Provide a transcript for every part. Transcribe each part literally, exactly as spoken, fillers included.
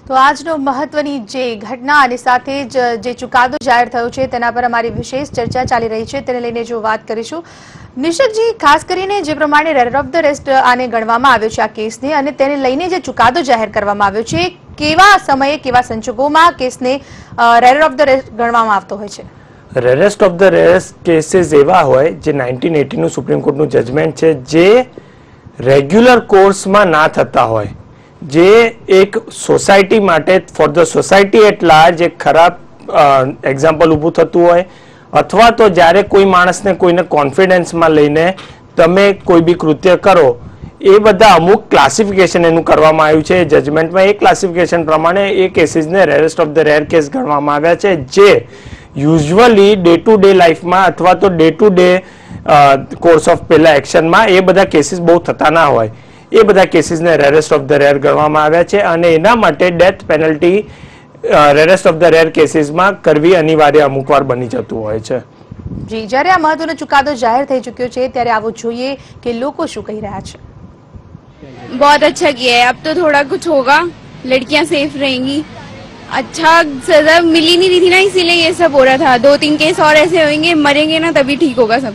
તો આજનો મહત્વની જે ઘટના અને સાથે જ જે ચુકાદો જાહેર થયો છે તેના પર અમારી વિશેષ ચર્ચા ચાલી રહી છે, તેને લઈને જો વાત કરીશું. નિશકજી, ખાસ કરીને જે પ્રમાણે રેર ઓફ ધ રેસ્ટ આને ગણવામાં આવ્યો છે આ કેસને, અને તેને લઈને જે ચુકાદો જાહેર કરવામાં આવ્યો છે, કેવા સમયે કેવા સંજોગોમાં કેસને રેર ઓફ ધ રેસ્ટ ગણવામાં આવતો હોય છે? Rarest of the rarest cases એવા હોય જે નાઇન્ટીન એટી નું સુપ્રીમ કોર્ટનું જજમેન્ટ છે, જે રેગ્યુલર કોર્સમાં ના થતા હોય, જે એક સોસાયટી માટે for the society at large એક ખરાબ એક્ઝામ્પલ ઊભું થતું હોય, અથવા તો જ્યારે કોઈ માણસને કોઈને કોન્ફિડન્સમાં લઈને તમે કોઈ બી કૃત્ય કરો, એ બધા અમુક ક્લાસિફિકેશન એનું કરવામાં આવ્યું છે જજમેન્ટમાં. એ ક્લાસિફિકેશન પ્રમાણે એ કેસીસને rarest of the rare case ગણવામાં આવ્યા છે, જે યુઝ્યુઅલી ડે ટુ ડે લાઈફમાં અથવા તો day to day course of પહેલા એક્શનમાં એ બધા કેસીસ બહુ થતા ના હોય. એ બધા કેસીસને રેરેસ્ટ ઓફ ધ રેર ગણવામાં આવ્યા છે, અને એના માટે death penalty rarest of the rare કેસીસમાં કરવી અનિવાર્ય અમુક વાર બની જતું હોય છે. જી, જ્યારે આ મહત્વનો ચુકાદો જાહેર થઈ ચૂક્યો છે ત્યારે આવો જોઈએ કે લોકો શું કહી રહ્યા છે. बहुत अच्छा किया है, अब तो थोड़ा कुछ होगा, लड़कियां सेफ रहेंगी. अच्छा सजा मिल ही नहीं रही थी ना, इसीलिए ये सब हो रहा था. दो तीन केस और ऐसे होंगे, मरेंगे ना तभी ठीक होगा सब.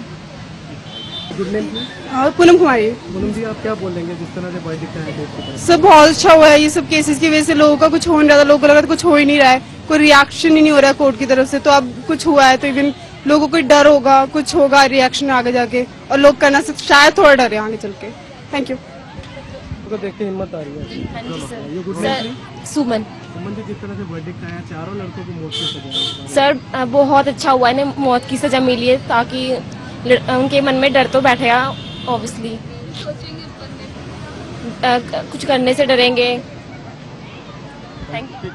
और पूनम कुमारी. पूनम जी, आप क्या बोलेंगे जिस तरह से बॉय दिखता है? सब बहुत अच्छा हुआ है. ये सब केसेस की वजह से लोगों का कुछ हो नहीं रहा था, लोगों को लगा था कुछ हो ही नहीं रहा है, कोई रिएक्शन ही नहीं हो रहा है कोर्ट की तरफ से. तो अब कुछ हुआ है तो इवन लोगों को डर होगा, कुछ होगा रिएक्शन आगे जाके, और लोग करना से शायद थोड़ा डरे आगे चल के. Thank you. तो देख के हिम्मत आ रही है. हाँ जी सर. ये गुड न्यूज़. सुमन. सुमन जी, जिस तरह से वर्डिक्ट आया, चारों लड़कों को मौत की सजा. सर बहुत अच्छा हुआ है, मौत की सजा मिली है, ताकि उनके मन में डर तो बैठेगा ऑब्वियसली. कुछ करने से डरेंगे. Thank you.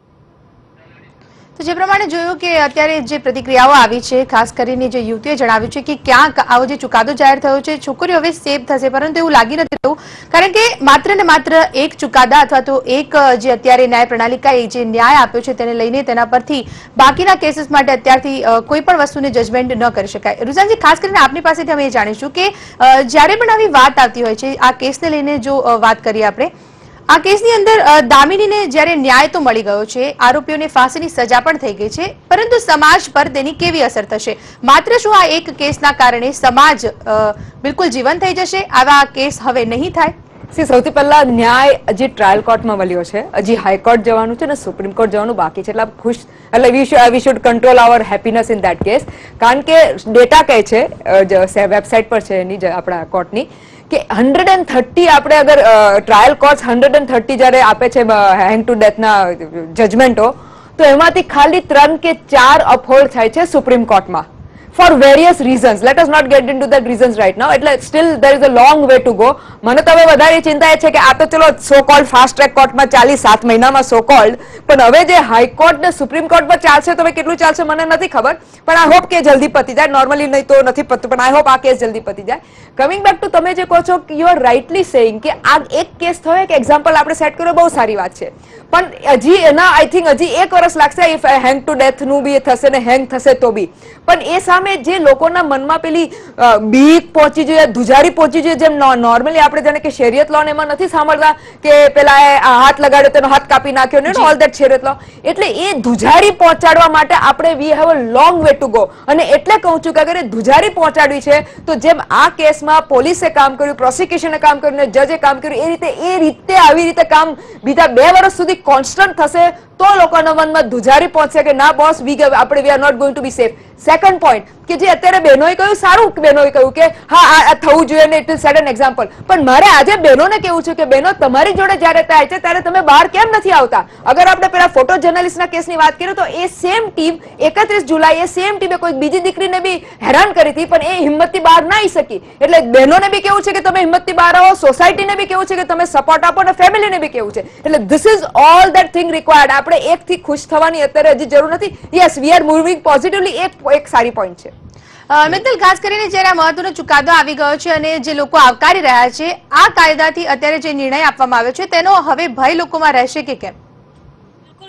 તો જે પ્રમાણે જોયું કે અત્યારે જે પ્રતિક્રિયાઓ આવી છે, ખાસ કરીને જે યુવતીએ જણાવ્યું છે કે ક્યાંક આવો જે ચુકાદો જાહેર થયો છે, છોકરીઓ હવે સેફ થશે, પરંતુ એવું લાગી નથી રહ્યું, કારણ કે માત્ર ને માત્ર એક ચુકાદા અથવા તો એક જે અત્યારે ન્યાય પ્રણાલિકાએ જે ન્યાય આપ્યો છે તેને લઈને તેના પરથી બાકીના કેસીસ માટે અત્યારથી કોઈ પણ વસ્તુને જજમેન્ટ ન કરી શકાય. રુઝાનજી, ખાસ કરીને આપની પાસેથી અમે એ જાણીશું કે જ્યારે પણ આવી વાત આવતી હોય છે, આ કેસને લઈને જો વાત કરીએ આપણે, આ કેસની અંદર દામિનીને જ્યારે ન્યાય તો મળી ગયો છે, આરોપીઓને ફાંસીની સજા પણ થઈ ગઈ છે, પરંતુ સમાજ પર તેની કેવી અસર થશે? માત્ર શું આ એક કેસના કારણે સમાજ બિલકુલ જીવંત થઈ જશે? આવા કેસ હવે નહીં થાય? સી સૌથી પહેલા ન્યાય હજી ટ્રાયલ કોર્ટમાં મળ્યો છે, હજી હાઈકોર્ટ જવાનું છે ને સુપ્રીમ કોર્ટ જવાનું બાકી છે. એટલે ખુશ એટલે we should we should control our happiness in that case, કારણ કે ડેટા કહે છે, વેબસાઇટ પર છે એની આપણા કોર્ટની, કે હંડ્રેડ એન્ડ થર્ટી આપણે અગર trial court hundred and thirty જયારે આપે છે હેંગ ટુ ડેથના જજમેન્ટો, તો એમાંથી ખાલી ત્રણ કે ચાર અપહોલ્ડ થાય છે સુપ્રીમ કોર્ટમાં for various reasons. Let us not get into that reasons right now. એટલે still there is a long way to go. મને તો હવે વધારે ચિંતા એ છે કે આ તો ચલો સો કોલ્ડ ફાસ્ટ ટ્રેક કોર્ટમાં ચાલી સાત મહિનામાં સો કોલ્ડ, પણ હવે જે હાઈકોર્ટ ને સુપ્રીમ કોર્ટમાં ચાલશે તો હવે કેટલું ચાલશે મને નથી ખબર, પણ આઈ હોપ કે જલ્દી પતી જાય. નોર્મલી નહીં તો નથી પતતું, પણ આઈ હોપ આ કેસ જલ્દી પતી જાય. કમિંગ બેક ટુ તમે જે કહો છો, યુ આર રાઇટલી સેઇંગ કે આ એક કેસ થયો, એક એક્ઝામ્પલ આપણે સેટ કર્યો, બહુ સારી વાત છે, પણ હજી એના આઈ થિંક હજી એક વર્ષ લાગશે ઇફ હેંગ ટુ ડેથ નું બી થશે ને હેંગ થશે તો બી. પણ એ સામે જે લોકોના મનમાં પેલી બીક પહોંચી જોઈએ, ધુજારી પહોંચી જોઈએ, જેમ નોર્મલી આપણે જાણે કે શેરિયત લો ને એમાં નથી સાંભળતા કે પેલા હાથ લગાડ્યો તેનો હાથ કાપી નાખ્યો ને ઓલ ધેટ શેરિયત લો, એટલે એ ધુજારી પહોંચાડવા માટે આપણે we have a long way to go. અને એટલે કહું છું કે અગર એ ધુજારી પહોંચાડવી છે તો જેમ આ કેસમાં પોલીસે કામ કર્યું, પ્રોસિક્યુશને કામ કર્યું ને જજે કામ કર્યું, એ રીતે એ રીતે આવી રીતે કામ બીજા બે વર્ષ સુધી કોન્સ્ટન્ટ થશે તો લોકોના મનમાં ધુજારી પહોંચશે કે ના બોસ, વી આપણે we are not going to be safe. Second point કે જે અત્યારે બહેનોએ કહ્યું, સારું બહેનોએ કહ્યું કે હા આ થવું જોઈએ ને it will set an example, પણ મારે આજે બહેનોને કેવું છે કે બહેનો તમારી જોડે જ્યારે થાય છે ત્યારે તમે બહાર કેમ નથી આવતા? અગર આપણે પેલા ફોટો જર્નલિસ્ટના કેસની વાત કરીએ તો એ સેમ ટીમ એકત્રીસ જુલાઈ એ સેમ ટીમે કોઈ બીજી દીકરીને બી હેરાન કરી હતી, પણ એ હિંમતથી બહાર ના આવી શકી. એટલે બહેનોને બી કેવું છે કે તમે હિંમતથી બહાર આવો, સોસાયટીને બી કેવું છે કે તમે સપોર્ટ આપો, અને ફેમિલીને બી કેવું છે. એટલે this is all that thing required. આપણે એકથી ખુશ થવાની અત્યારે હજી જરૂર નથી. Yes, we are moving positively. એક એક સારી પોઈન્ટ છે. મિત્તલ, ખાસ કરીને જ્યારે આ મહત્વનો ચુકાદો આવી ગયો છે અને જે લોકો આવકારી રહ્યા છે, આ કાયદાથી અત્યારે જે નિર્ણય આપવામાં આવ્યો છે તેનો હવે ભય લોકોમાં રહેશે કે કેમ?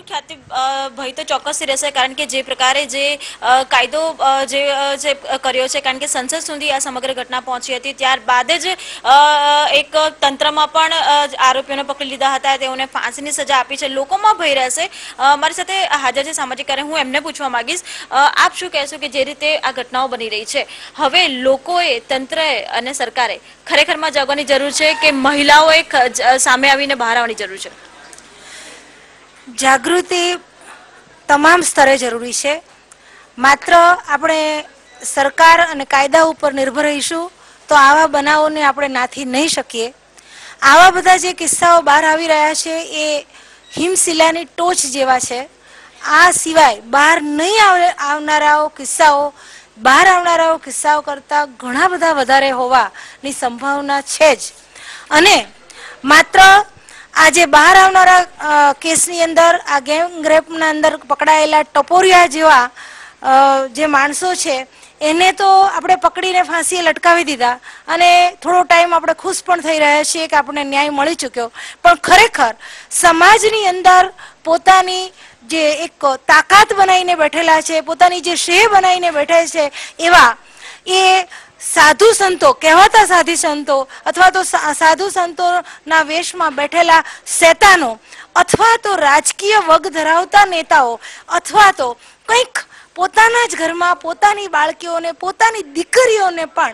ખ્યાતિ ભય તો ચોક્કસથી રહેશે, કારણ કે જે પ્રકારે જે કાયદો જે જે કર્યો છે, કારણ કે સંસદ સુધી આ સમગ્ર ઘટના પહોંચી હતી, ત્યારબાદ જ એક તંત્રમાં પણ આરોપીઓને પકડી લીધા હતા, તેઓને ફાંસીની સજા આપી છે. લોકોમાં ભય રહેશે. મારી સાથે હાજર છે સામાજિક કાર્ય, હું એમને પૂછવા માંગીશ, આપ શું કહેશો કે જે રીતે આ ઘટનાઓ બની રહી છે, હવે લોકોએ, તંત્રએ અને સરકારે ખરેખરમાં જાગવાની જરૂર છે કે મહિલાઓએ સામે આવીને બહાર આવવાની જરૂર છે? જાગૃતિ તમામ સ્તરે જરૂરી છે. માત્ર આપણે સરકાર અને કાયદા ઉપર નિર્ભર રહીશું તો આવા બનાવોને આપણે નાથી નહીં શકીએ. આવા બધા જે કિસ્સાઓ બહાર આવી રહ્યા છે એ હિમશિલાની ટોચ જેવા છે. આ સિવાય બહાર નહીં આવનારાઓ કિસ્સાઓ બહાર આવનારાઓ કિસ્સાઓ કરતાં ઘણા બધા વધારે હોવાની સંભાવના છે જ. અને માત્ર આજે બહાર આવનારા કેસની અંદર આ ગેંગ રેપના અંદર પકડાયેલા ટપોરિયા જેવા જે માણસો છે એને તો આપણે પકડીને ફાંસીએ લટકાવી દીધા અને થોડો ટાઈમ આપણે ખુશ પણ થઈ રહ્યા છીએ કે આપણને ન્યાય મળી ચૂક્યો, પણ ખરેખર સમાજની અંદર પોતાની જે એક તાકાત બનાવીને બેઠેલા છે, પોતાની જે શ્રેય બનાવીને બેઠે છે, એવા એ સાધુ સંતો, કહેવાતા સાધુ સંતો અથવા તો સાધુ સંતોના વેશમાં બેઠેલા શેતાનો અથવા તો રાજકીય વગ ધરાવતા નેતાઓ અથવા તો કંઈક પોતાના જ ઘરમાં પોતાની બાળકીઓને, પોતાની દીકરીઓને પણ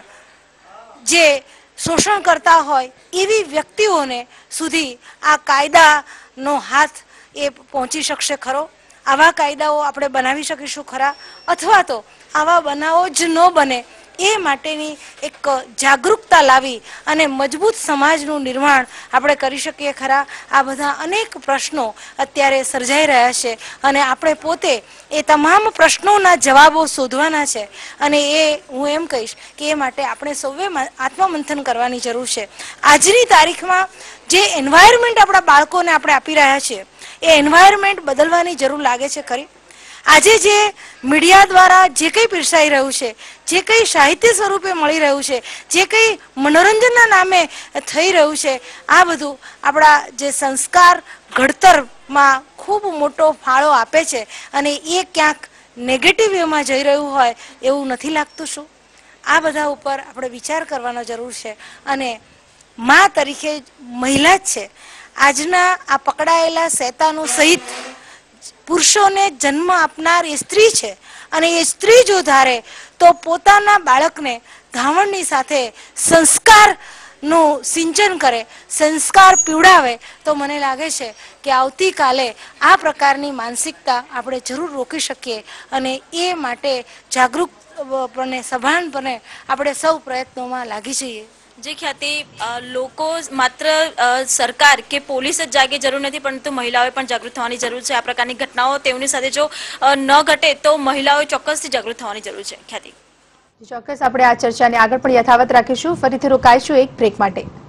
જે શોષણ કરતા હોય એવી વ્યક્તિઓને સુધી આ કાયદાનો હાથ એ પહોંચી શકશે ખરો? આવા કાયદાઓ આપણે બનાવી શકીશું ખરા? અથવા તો આવા બનાવો જ ન બને એ માટેની એક જાગૃતતા લાવી અને મજબૂત સમાજનું નિર્માણ આપણે કરી શકીએ ખરા? આ બધા અનેક પ્રશ્નો અત્યારે સર્જાઈ રહ્યા છે અને આપણે પોતે એ તમામ પ્રશ્નોના જવાબો શોધવાના છે. અને એ હું એમ કહીશ કે એ માટે આપણે સૌએ આત્મમંથન કરવાની જરૂર છે. આજની તારીખમાં જે એન્વાયરમેન્ટ આપણા બાળકોને આપણે આપી રહ્યા છીએ એ એન્વાયરમેન્ટ બદલવાની જરૂર લાગે છે ખરી? આજે જે મીડિયા દ્વારા જે કંઈ પીરસાઈ રહ્યું છે, જે કંઈ સાહિત્ય સ્વરૂપે મળી રહ્યું છે, જે કંઈ મનોરંજનના નામે થઈ રહ્યું છે, આ બધું આપણા જે સંસ્કાર ઘડતરમાં ખૂબ મોટો ફાળો આપે છે અને એ ક્યાંક નેગેટિવ વેમાં જઈ રહ્યું હોય એવું નથી લાગતું? શું આ બધા ઉપર આપણે વિચાર કરવાનો જરૂર છે? અને મા તરીકે મહિલા જ છે. આજના આ પકડાયેલા શેતાનો સહિત પુરુષોને જન્મ આપનાર એ સ્ત્રી છે અને એ સ્ત્રી જો ધારે તો પોતાના બાળકને ધાવણની સાથે સંસ્કારનું સિંચન કરે, સંસ્કાર પીવડાવે, તો મને લાગે છે કે આવતીકાલે આ પ્રકારની માનસિકતા આપણે જરૂર રોકી શકીએ અને એ માટે જાગૃતપણે, સભાનપણે આપણે સૌ પ્રયત્નોમાં લાગી જઈએ. જે ખ્યાતિ લોકો માત્ર સરકાર કે પોલીસ જ જાગે જરૂર નથી, પરંતુ મહિલાઓએ પણ જાગૃત થવાની જરૂર છે. આ પ્રકારની ઘટનાઓ તેઓની સાથે જો ન ઘટે તો મહિલાઓએ ચોક્કસથી જાગૃત થવાની જરૂર છે. ખ્યાતિ, ચોક્કસ આપણે આ ચર્ચાને આગળ પણ યથાવત રાખીશું. ફરીથી રોકાઈશું એક બ્રેક માટે.